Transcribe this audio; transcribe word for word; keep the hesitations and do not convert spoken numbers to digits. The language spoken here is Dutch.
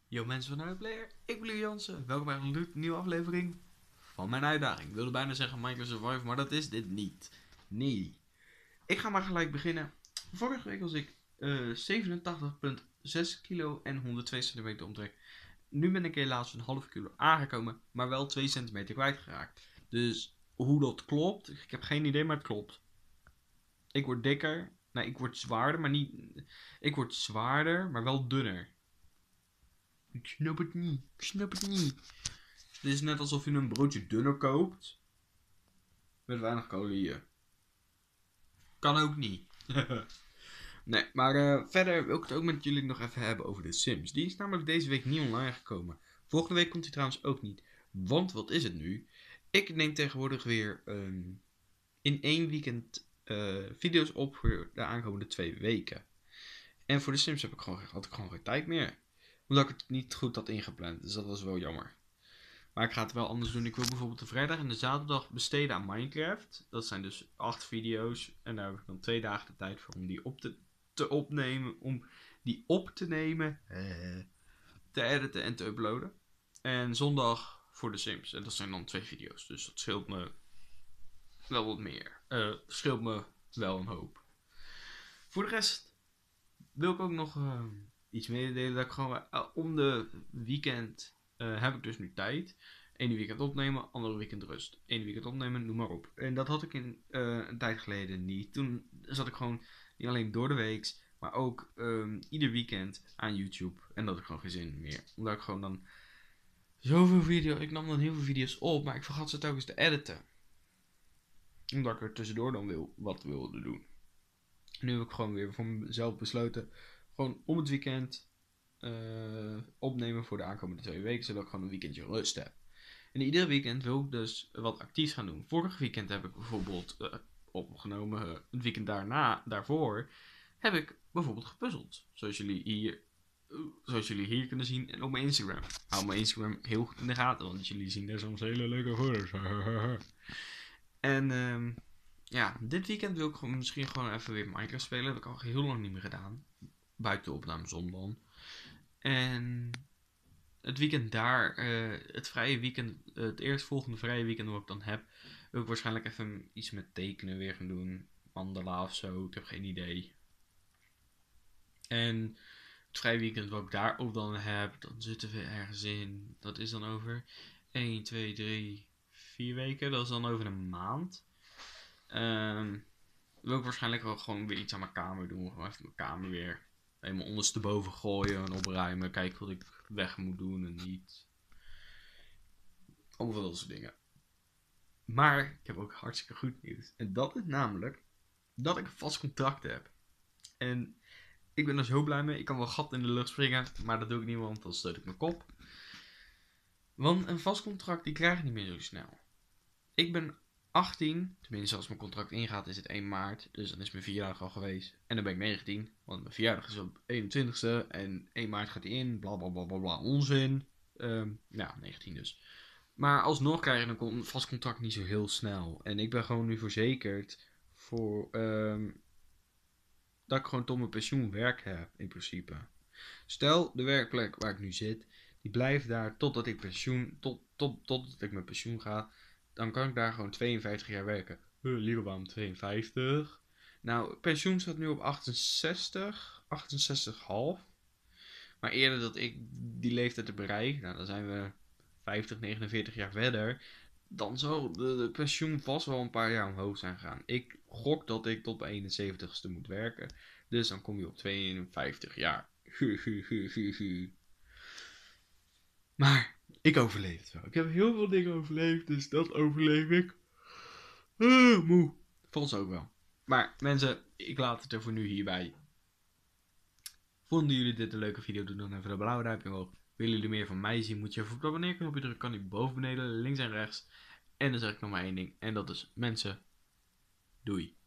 Yo mensen van de Player, ik ben Lou Jansen. Welkom bij een nieuwe aflevering van mijn uitdaging. Ik wilde bijna zeggen Minecraft Survive, maar dat is dit niet. Nee. Ik ga maar gelijk beginnen. Vorige week was ik uh, zevenentachtig komma zes kilo en honderdtwee centimeter omtrek. Nu ben ik helaas een half kilo aangekomen, maar wel twee centimeter kwijtgeraakt. Dus hoe dat klopt, ik heb geen idee, maar het klopt. Ik word dikker. Nee, ik word zwaarder, maar niet... Ik word zwaarder, maar wel dunner. Ik snap het niet. Ik snap het niet. Het is net alsof je een broodje dunner koopt. Met weinig calorieën. Kan ook niet. Nee, maar uh, verder wil ik het ook met jullie nog even hebben over de Sims. Die is namelijk deze week niet online gekomen. Volgende week komt hij trouwens ook niet. Want wat is het nu? Ik neem tegenwoordig weer um, in één weekend uh, video's op voor de aankomende twee weken. En voor de Sims heb ik gewoon, had ik gewoon geen tijd meer. Omdat ik het niet goed had ingepland. Dus dat was wel jammer. Maar ik ga het wel anders doen. Ik wil bijvoorbeeld de vrijdag en de zaterdag besteden aan Minecraft. Dat zijn dus acht video's. En daar heb ik dan twee dagen de tijd voor om die op te, te opnemen. Om die op te nemen, eh, te editen en te uploaden. En zondag voor de Sims. En dat zijn dan twee video's. Dus dat scheelt me wel wat meer. Uh, scheelt me wel een hoop. Voor de rest wil ik ook nog uh, iets mededelen. Dat ik gewoon uh, om de weekend uh, heb ik dus nu tijd. Ene weekend opnemen, andere weekend rust. Ene weekend opnemen, noem maar op. En dat had ik in, uh, een tijd geleden niet. Toen zat ik gewoon niet alleen door de week, maar ook um, ieder weekend aan YouTube. En dat had ik gewoon geen zin meer. Omdat ik gewoon dan zoveel video's... Ik nam dan heel veel video's op, maar ik vergat ze telkens te editen. Omdat ik er tussendoor dan wil, wat wilde doen. Nu heb ik gewoon weer voor mezelf besloten. Gewoon om het weekend uh, opnemen voor de aankomende twee weken. Zodat ik gewoon een weekendje rust heb. En ieder weekend wil ik dus wat actiefs gaan doen. Vorig weekend heb ik bijvoorbeeld uh, opgenomen. Uh, het weekend daarna, daarvoor, heb ik bijvoorbeeld gepuzzeld. Zoals jullie hier, uh, zoals jullie hier kunnen zien. En op mijn Instagram. Hou mijn Instagram heel goed in de gaten. Want jullie zien daar soms hele leuke foto's. En um, ja, dit weekend wil ik gewoon, misschien gewoon even weer Minecraft spelen. Dat heb ik al heel lang niet meer gedaan. Buiten de opname zon dan. En het weekend daar, uh, het vrije weekend, uh, het eerstvolgende vrije weekend wat ik dan heb, wil ik waarschijnlijk even iets met tekenen weer gaan doen. Mandala of zo, ik heb geen idee. En het vrije weekend wat ik daar ook dan heb, dan zitten we ergens in. Dat is dan over één, twee, drie, vier weken. Dat is dan over een maand. Um, wil ik waarschijnlijk wel gewoon weer iets aan mijn kamer doen. Gewoon even mijn kamer weer helemaal ondersteboven gooien en opruimen. Kijken wat ik weg moet doen en niet. Allemaal dat soort dingen. Maar ik heb ook hartstikke goed nieuws. En dat is namelijk dat ik een vast contract heb. En ik ben er zo blij mee. Ik kan wel gat in de lucht springen. Maar dat doe ik niet, want dan stoot ik mijn kop. Want een vast contract die krijg ik niet meer zo snel. Ik ben achttien, tenminste als mijn contract ingaat is het één maart, dus dan is mijn verjaardag al geweest. En dan ben ik negentien, want mijn verjaardag is op eenentwintigste en één maart gaat hij in, bla bla bla bla bla, onzin. Um, ja, negentien dus. Maar alsnog krijg je een vast contract niet zo heel snel. En ik ben gewoon nu verzekerd voor, um, dat ik gewoon tot mijn pensioen werk heb, in principe. Stel, de werkplek waar ik nu zit, die blijft daar totdat ik pensioen, tot, tot, totdat ik mijn pensioen ga. Dan kan ik daar gewoon tweeënvijftig jaar werken. Uh, liever waarom tweeënvijftig? Nou, pensioen staat nu op achtenzestig, achtenzestig komma vijf. Maar eerder dat ik die leeftijd heb bereikt, nou dan zijn we vijftig, negenenveertig jaar verder. Dan zal de, de pensioen vast wel een paar jaar omhoog zijn gegaan. Ik gok dat ik tot mijn eenenzeventigste moet werken. Dus dan kom je op tweeënvijftig jaar. Maar ik overleef het wel. Ik heb heel veel dingen overleefd, dus dat overleef ik. Uh, moe. Vols ook wel. Maar mensen, ik laat het er voor nu hierbij. Vonden jullie dit een leuke video? Doe dan even een blauwe duimpje omhoog. Willen jullie meer van mij zien? Moet je even op dat abonneerknopje drukken. Kan die boven beneden, links en rechts. En dan zeg ik nog maar één ding. En dat is mensen. Doei.